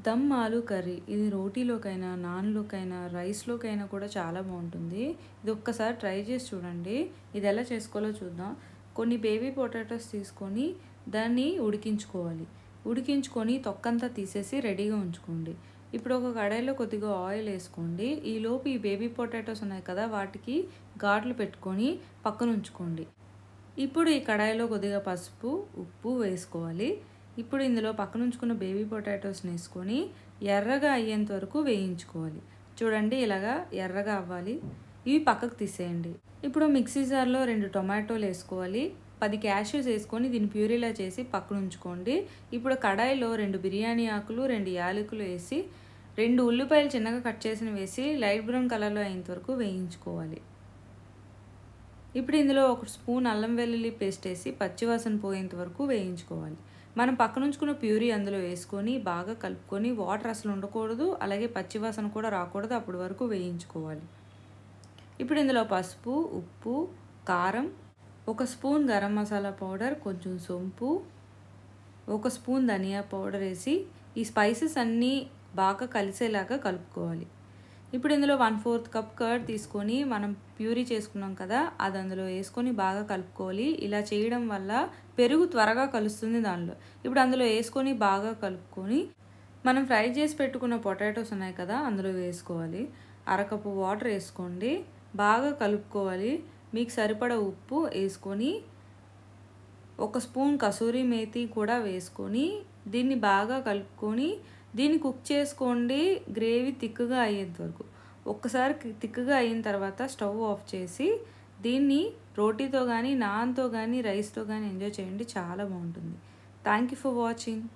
దమ్ ఆలు కర్రీ ఇది రోటీలోకైనా, నాన్‌లోకైనా, రైస్‌లోకైనా కూడా చాలా బావుంటుంది. ఇది ఒక్కసారి ట్రై చేసి చూడండి. ఇది ఎలా చేసుకోవాలో చూద్దాం. కొన్ని బేబీ పొటాటోస్ తీసుకొని దాన్ని ఉడికించుకోవాలి. ఉడికించుకొని తొక్కంతా తీసేసి రెడీగా ఉంచుకోండి. ఇప్పుడు ఒక కడాయిలో కొద్దిగా ఆయిల్ ఏసుకోండి. ఈలోపు ఈ బేబీ పొటాటోస్ ఉన్నాయి కదా! వాటికి ఘాట్లు పెట్టుకొని పక్కన ఉంచుకోండి. ఇప్పుడు ఈ కడాయిలో కొద్దిగా పసుపు, ఉప్పు వేసుకోవాలి. ఇప్పుడు ఇందులో పక్కన ఉంచుకున్న బేబీ పొటాటోస్‌ని వేసుకొని ఎర్రగా అయ్యేంత వరకు వేయించుకోవాలి. చూడండి ఇలాగా ఎర్రగా అవ్వాలి. ఇవి పక్కకు తీసేయండి. ఇప్పుడు మిక్సీ జార్‌లో 2 టొమాటోలు వేసుకోవాలి. 10 క్యాష్యూస్ వేసుకొని దీన్ని ప్యూరీలా చేసి పక్కన ఉంచుకోండి. ఇప్పుడు కడాయిలో 2 బిర్యానీ ఆకులు, 2 యాలకులు వేసి 2 ఉల్లిపాయలు చిన్నగా కట్ చేసినవి వేసి లైట్ బ్రౌన్ కలర్‌లో అయ్యేంత వరకు వేయించుకోవాలి. ఇప్పుడు ఇందులో 1 స్పూన్ అల్లం వెల్లుల్లి పేస్ట్ వేసి పచ్చివాసన పోయేంత వరకు వేయించుకోవాలి. మనం పక్కన ఉంచుకున్న ప్యూరీ అందులో వేసుకొని బాగా కలుపుకొని వాటర్ అసలు ఉండకూడదు, అలాగే పచ్చివాసన కూడా రాకూడదు, అప్పటి వరకు వేయించుకోవాలి. ఇప్పుడు ఇందులో పసుపు, ఉప్పు, కారం, 1 స్పూన్ గరం మసాలా పౌడర్, కొంచెం సొంపు, 1 స్పూన్ ధనియా పౌడర్ వేసి ఈ స్పైసెస్ అన్నీ బాగా కలిసేలాగా కలుపుకోవాలి. ఇప్పుడు ఇందులో 1/4 కప్ కర్డ్ తీసుకొని మనం ప్యూరీ చేసుకున్నాం కదా, అది అందులో వేసుకొని బాగా కలుపుకోవాలి. ఇలా చేయడం వల్ల పెరుగు త్వరగా కలుస్తుంది దానిలో. ఇప్పుడు అందులో వేసుకొని బాగా కలుపుకొని మనం ఫ్రై చేసి పెట్టుకున్న పొటాటోస్ ఉన్నాయి కదా, అందులో వేసుకోవాలి. అరకప్పు వాటర్ వేసుకోండి, బాగా కలుపుకోవాలి. మీకు సరిపడా ఉప్పు వేసుకొని 1 స్పూన్ కసూరి మేతి కూడా వేసుకొని దీన్ని బాగా కలుపుకొని దీన్ని కుక్ చేసుకోండి గ్రేవీ థిక్‌గా అయ్యేంత వరకు. ఒక్కసారి థిక్‌గా అయిన తర్వాత స్టవ్ ఆఫ్ చేసి దీన్ని రోటీతో కానీ, నాన్‌తో కానీ, రైస్‌తో కానీ ఎంజాయ్ చేయండి. చాలా బాగుంటుంది. Thank you for watching.